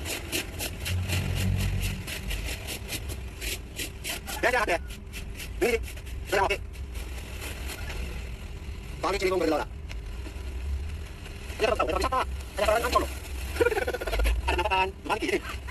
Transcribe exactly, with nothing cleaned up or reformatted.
Ya, ya, ya. Ini, sudah oke. Kali Ciliwung bergelora. Ya, tahu, tahu, siapa? Ada orang angkol loh. Ada makan, lagi.